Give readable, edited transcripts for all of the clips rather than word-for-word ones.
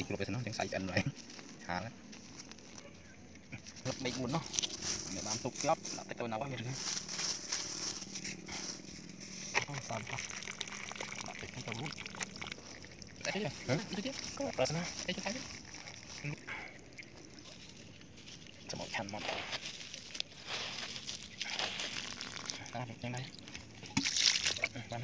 lục cái nó chẳng xài chân rồi hà đấy lục bị muốn nó để bám tục lắp là cái tôi nào quá vậy không sao đâu bạn phải không tao muốn đấy chứ hả đấy chứ có là sao đấy chứ thấy cho một chăn một ta được nhanh đây bạn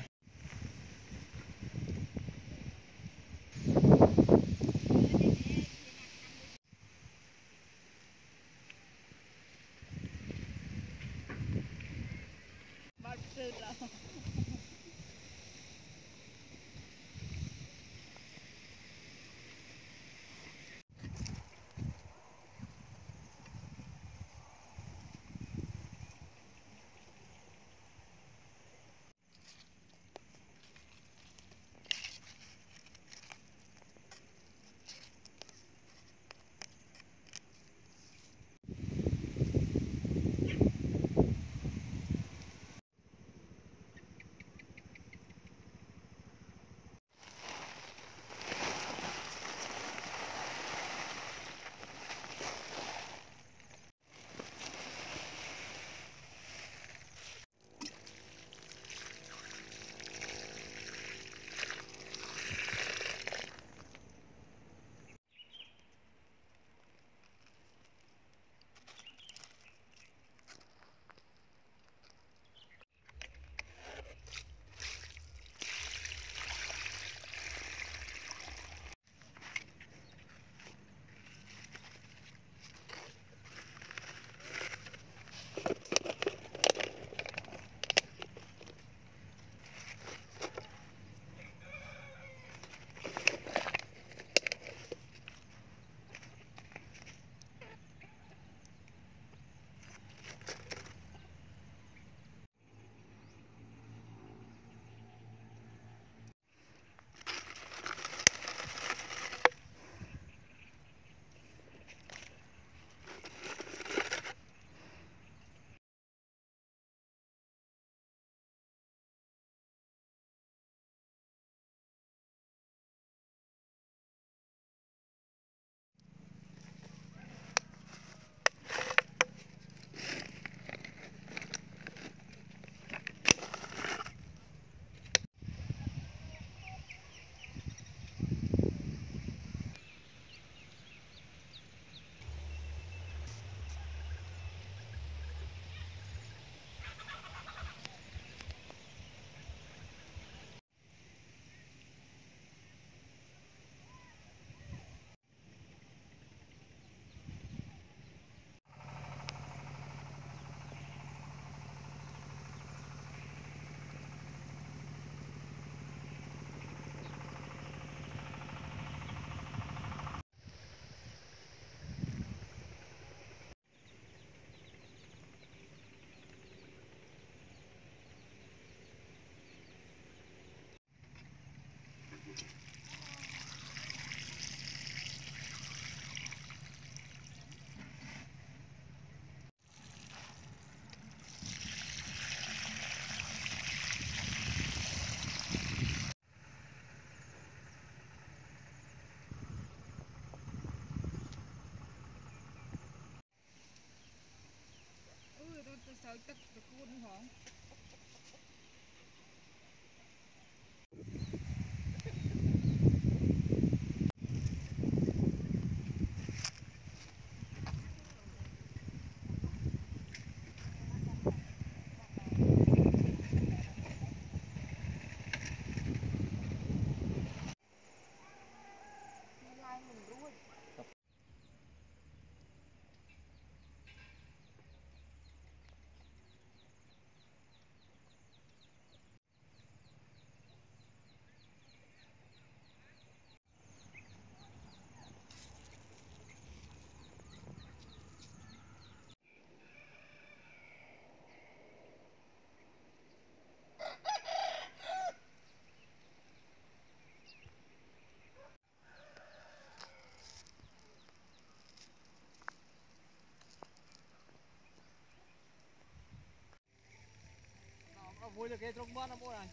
Sao tức được cuốn hả? Vui là cái trong bát nó mua hàng chan. . . . . . . . . . . . . . . . . . . . . . . . . . . . . . . . . . . . . . . . . . . . . . . . . . . . . . . . . . .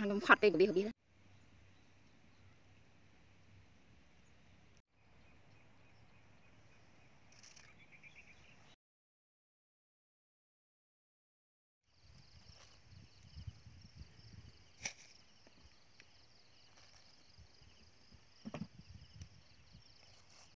hàng khọt cây của biết